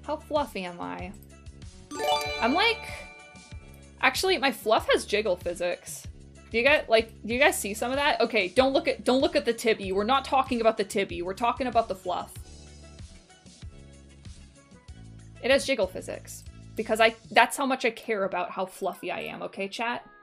How fluffy am I? I'm like... Actually, my fluff has jiggle physics. Do you guys see some of that? Okay, don't look at the tibby. We're not talking about the tibby. We're talking about the fluff. It has jiggle physics. Because that's how much I care about how fluffy I am, okay, chat?